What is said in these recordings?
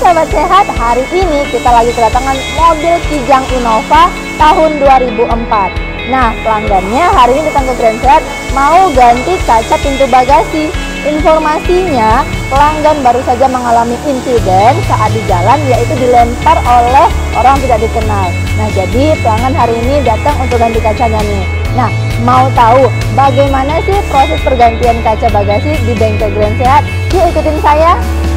sahabat sehat, hari ini kita lagi kedatangan mobil Kijang Innova tahun 2004. Nah, pelanggannya hari ini datang ke Grand Sehat mau ganti kaca pintu bagasi. Informasinya, pelanggan baru saja mengalami insiden saat di jalan, yaitu dilempar oleh orang tidak dikenal. Nah, jadi pelanggan hari ini datang untuk ganti kacanya nih. Nah, mau tahu bagaimana sih proses pergantian kaca bagasi di bengkel Grand Sehat? Yuk ikutin saya.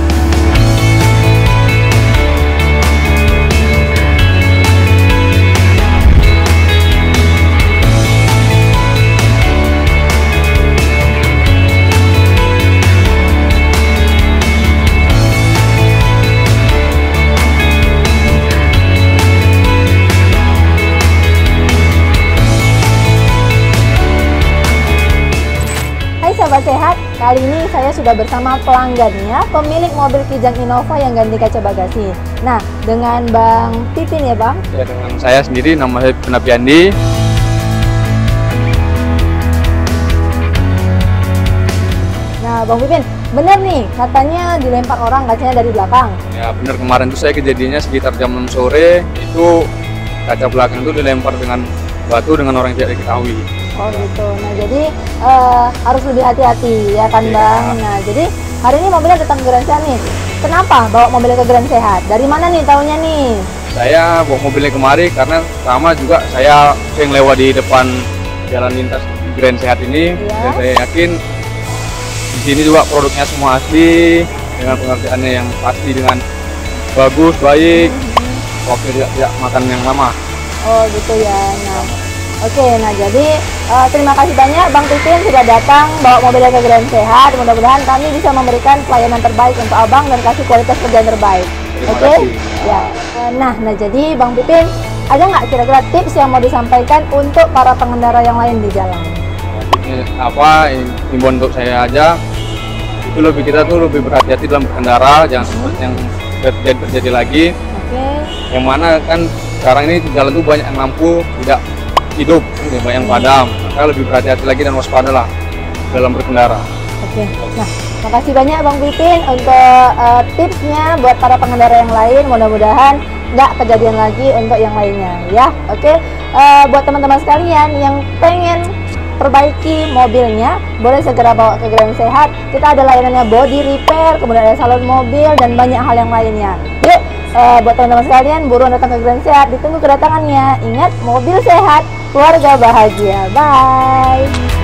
Sahabat sehat, kali ini saya sudah bersama pelanggannya, pemilik mobil Kijang Innova yang ganti kaca bagasi. Nah, dengan Bang Pipin ya Bang? Ya, dengan saya sendiri, nama saya Penapiandi. Nah, Bang Pipin, bener nih katanya dilempar orang kacanya dari belakang. Ya benar, kemarin tuh saya kejadiannya sekitar jam 6 sore, itu kaca belakang itu dilempar dengan batu dengan orang yang tidak diketahui. Oh gitu. Nah jadi harus lebih hati-hati ya kan Bang. Nah jadi hari ini mobilnya datang ke Grand Sehat nih. Kenapa bawa mobilnya ke Grand Sehat? Dari mana nih tahunya nih? Saya bawa mobilnya kemari karena sama juga saya sering lewat di depan jalan lintas Grand Sehat ini. Iya. Dan saya yakin di sini juga produknya semua asli, dengan pengertiannya yang pasti, dengan bagus, baik, waktu tidak makan yang lama. Oh gitu ya. Nah oke, nah jadi terima kasih banyak Bang Pipin sudah datang bawa mobilnya ke Grand Sehat. Mudah-mudahan kami bisa memberikan pelayanan terbaik untuk Abang dan kasih kualitas kerja yang terbaik. Oke? Ya. Nah jadi Bang Pipin, ada nggak kira-kira tips yang mau disampaikan untuk para pengendara yang lain di jalan? Apa imbauan untuk saya aja, itu kita tuh lebih berhati-hati dalam berkendara, jangan seperti yang terjadi lagi. Oke. Yang mana kan sekarang ini jalan tuh banyak yang lampu tidak hidup, banyak yang padam. Maka lebih berhati-hati lagi dan waspada lah dalam berkendara. Oke. Nah, makasih banyak Bang Pipin untuk tipsnya buat para pengendara yang lain. Mudah-mudahan nggak kejadian lagi untuk yang lainnya ya. Oke. Buat teman-teman sekalian yang pengen perbaiki mobilnya, boleh segera bawa ke Grand Sehat. Kita ada layanannya body repair, kemudian ada salon mobil dan banyak hal yang lainnya. Yuk, buat teman-teman sekalian, buruan datang ke Grand Sehat, ditunggu kedatangannya. Ingat, mobil sehat, keluarga bahagia. Bye.